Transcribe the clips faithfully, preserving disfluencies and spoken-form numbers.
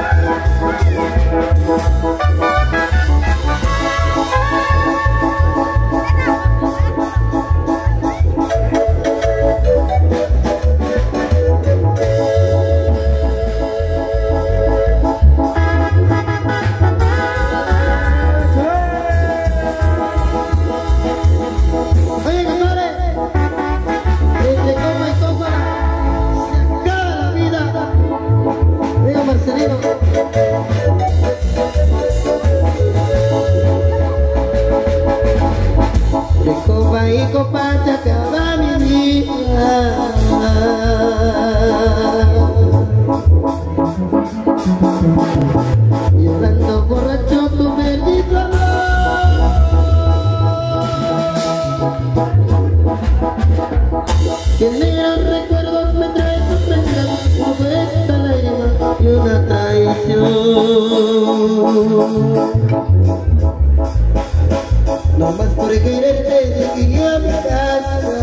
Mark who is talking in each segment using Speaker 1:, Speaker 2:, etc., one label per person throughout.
Speaker 1: No más por quererte llegué a mi casa.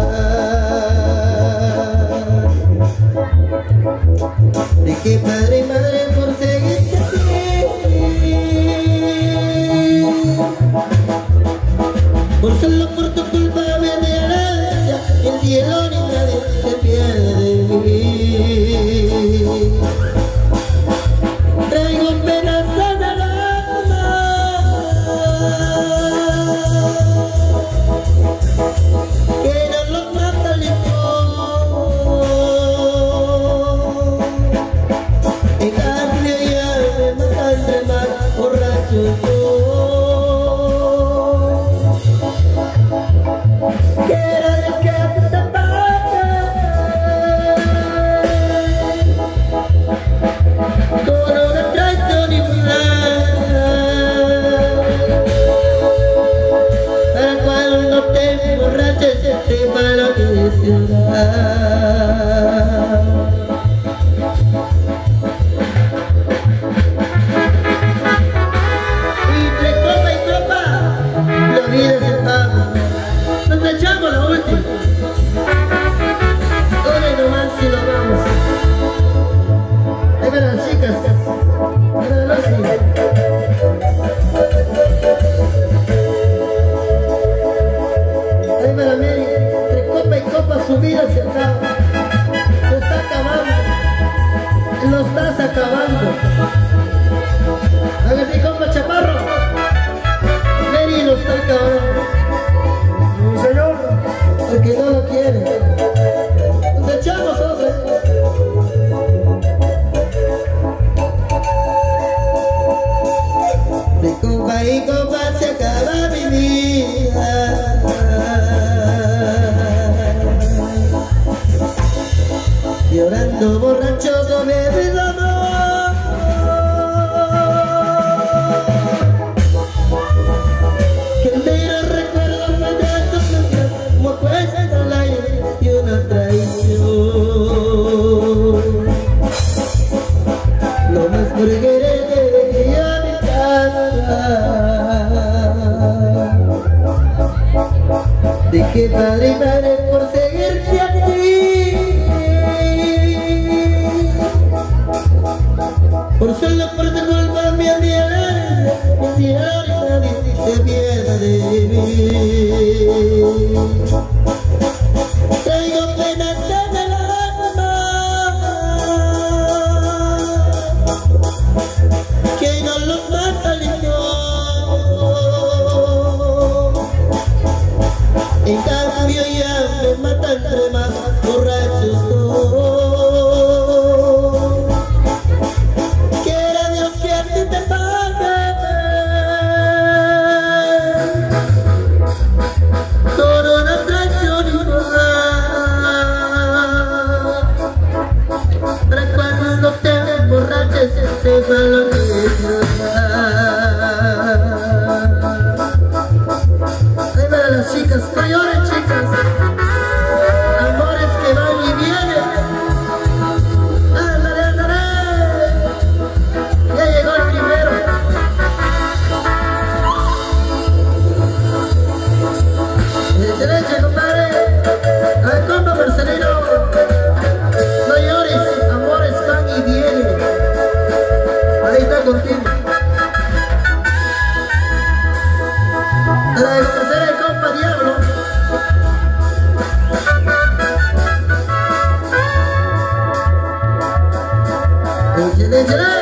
Speaker 1: Dejé padre y madre por seguirte a ti. Por solo por tu culpa me desgracia, el cielo ni nadie se pierde de mí. Traigo penas en el alma que no los mata el licor. En cambio ya me mata entre más borracho yo. Quiero que te pague con una traición infernal, para cuando te emborraches se sepa lo que será. Y entre copa y copa la vida se paga. Nos echamos la última. Ahora nomás si lo vamos. Ahí van las chicas. Ahí van las chicas. Ahí va la Mary. Entre copa y copa su vida se acaba. Se está acabando. Lo estás acabando. A ver si compa Chaparro. Mary lo está acabando. Señor, porque no lo quiere. Nos echamos otra. De copa y copa se acaba mi vida. Llorando borracho con mi amor. Que entero recuerdo me da tus labios como cuesta al aire y una traición. Lo más por quererte dejé a mi casa. Dejé padre y madre por seguirte a ti. Por solo por tu culpa me odiarás, y si ahora nadie se pierde de mí. Traigo penas en el alma que no los mata el licor. En cambio ya me mata entre más borrachos todos. Quiera Dios que a ti te pague con una traición igual, para cuando te emborraches sepa lo que es llorar. Ahí van las chicas, no lloren chicas, amores que van y vienen. Ándale, ándale, ya llegó el primero. De derecha, compadre. A ver, compa Marcelino, no llores, amores van y vienen. Desde